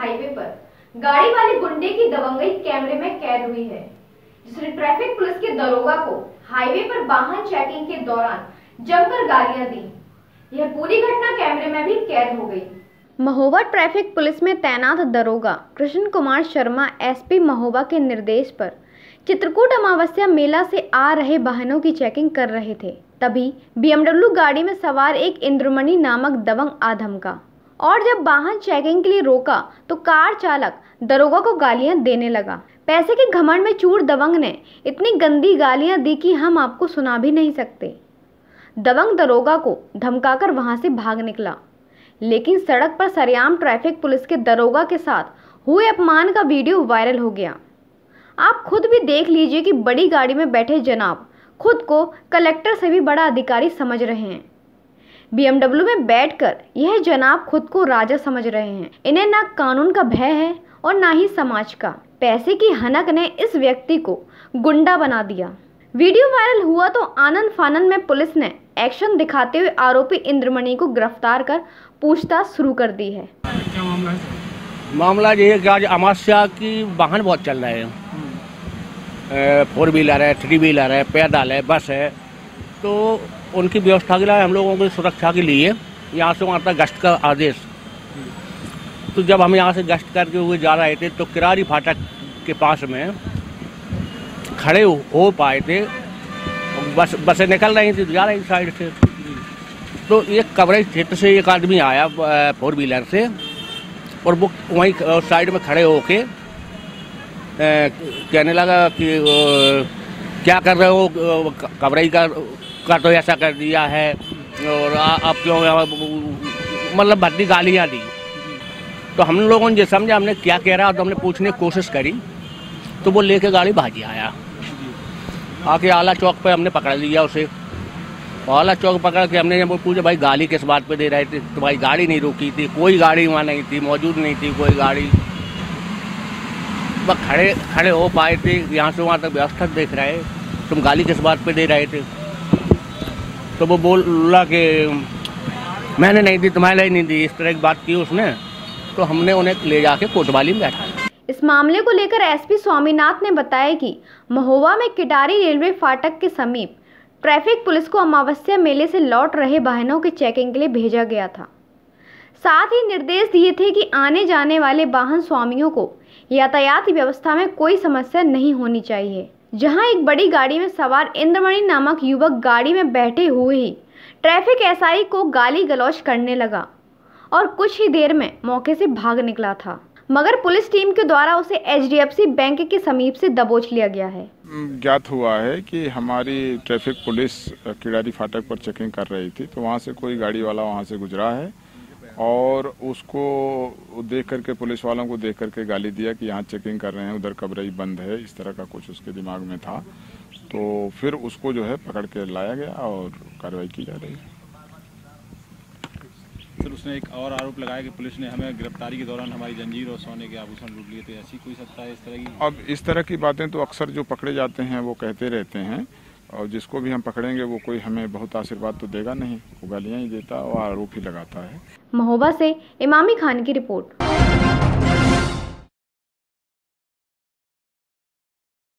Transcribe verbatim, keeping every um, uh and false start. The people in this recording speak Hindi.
हाईवे पर गाड़ी वाले गुंडे की दबंगई कैमरे में कैद हुई है, जिसने ट्रैफिक पुलिस के दरोगा को हाईवे पर वाहन चेकिंग के दौरान जमकर गालियां दी। यह पूरी घटना कैमरे में भी कैद हो गई। महोबा ट्रैफिक पुलिस में तैनात दरोगा कृष्ण कुमार शर्मा एसपी महोबा के निर्देश पर चित्रकूट अमावस्या मेला से आ रहे वाहनों की चेकिंग कर रहे थे। तभी बीएमडब्ल्यू गाड़ी में सवार एक इंद्रमणि नामक दबंग आ धमका और जब वाहन चेकिंग के लिए रोका तो कार चालक दरोगा को गालियां देने लगा। पैसे के घमंड में चूर दबंग ने इतनी गंदी गालियां दी कि हम आपको सुना भी नहीं सकते। दबंग दरोगा को धमकाकर वहां से भाग निकला, लेकिन सड़क पर सरेआम ट्रैफिक पुलिस के दरोगा के साथ हुए अपमान का वीडियो वायरल हो गया। आप खुद भी देख लीजिए कि बड़ी गाड़ी में बैठे जनाब खुद को कलेक्टर से भी बड़ा अधिकारी समझ रहे हैं। बीएमडब्ल्यू में बैठकर यह जनाब खुद को राजा समझ रहे हैं। इन्हें ना कानून का भय है और ना ही समाज का। पैसे की हनक ने इस व्यक्ति को गुंडा बना दिया। वीडियो वायरल हुआ तो आनंद फानंद में पुलिस ने एक्शन दिखाते हुए आरोपी इंद्रमणि को गिरफ्तार कर पूछताछ शुरू कर दी है। क्या मामला है? मामला ये है कि आज अमावस्या की वाहन बहुत चल रहे हैं, फोर व्हीलर है, थ्री व्हीलर है, पैदल है, बस है। तो उनकी व्यवस्था के लिए हम लोगों की सुरक्षा के लिए यहाँ से वहाँ तक गश्त का आदेश। तो जब हम यहाँ से गश्त करके हुए जा रहे थे तो किरारी फाटक के पास में खड़े हो पाए थे, बस बसें निकल रही थी, जा रही साइड से। तो एक कवरेज क्षेत्र से एक आदमी आया फोर व्हीलर से और वो वहीं साइड में खड़े होके कहने लगा कि क्या कर रहे हो, कवरेज का का तो ऐसा कर दिया है और आप क्यों, मतलब भद्दी गालियाँ दी। तो हम लोगों ने जो समझा हमने क्या कह रहा, तो हमने पूछने की कोशिश करी तो वो लेके गाड़ी भागी आया। आके आला चौक पे हमने पकड़ लिया उसे। आला चौक पकड़ के हमने जब पूछा भाई गाली किस बात पे दे रहे थे, तो भाई गाड़ी नहीं रुकी थी, कोई गाड़ी वहाँ नहीं थी, मौजूद नहीं थी कोई गाड़ी। बस खड़े खड़े हो पाए थे, यहाँ से वहाँ तक व्यवस्था देख रहे, तुम गाली किस बात पे दे रहे थे। तो वो बोला कि मैंने नहीं दी, तुम्हारे नहीं दी, इस तरह की बात की उसने। तो हमने उन्हें ले जाके कोतवाली में बैठा। इस मामले को लेकर एसपी स्वामीनाथ ने बताया कि महोबा में किटारी रेलवे फाटक के समीप ट्रैफिक पुलिस को अमावस्या मेले से लौट रहे वाहनों की चेकिंग के लिए भेजा गया था। साथ ही निर्देश दिए थे कि आने जाने वाले वाहन स्वामियों को यातायात व्यवस्था में कोई समस्या नहीं होनी चाहिए। जहां एक बड़ी गाड़ी में सवार इंद्रमणि नामक युवक गाड़ी में बैठे हुए ही ट्रैफिक एसआई को गाली गलौज करने लगा और कुछ ही देर में मौके से भाग निकला था, मगर पुलिस टीम के द्वारा उसे एचडीएफसी बैंक के समीप से दबोच लिया गया है। ज्ञात हुआ है कि हमारी ट्रैफिक पुलिस किटारी फाटक पर चेकिंग कर रही थी, तो वहाँ से कोई गाड़ी वाला वहाँ से गुजरा है और उसको देख करके, पुलिस वालों को देख करके गाली दिया कि यहाँ चेकिंग कर रहे हैं, उधर कवरेज बंद है, इस तरह का कुछ उसके दिमाग में था। तो फिर उसको जो है पकड़ के लाया गया और कार्रवाई की जा रही है। सर, उसने एक और आरोप लगाया कि पुलिस ने हमें गिरफ्तारी के दौरान हमारी जंजीर और सोने के आभूषण लूट लिए थे। ऐसी कोई सत्ता है इस तरह की? अब इस तरह की बातें तो अक्सर जो पकड़े जाते हैं वो कहते रहते हैं, और जिसको भी हम पकड़ेंगे वो कोई हमें बहुत आशीर्वाद तो देगा नहीं, वो गालियां ही देता और आरोप ही लगाता है। महोबा से इमामी खान की रिपोर्ट।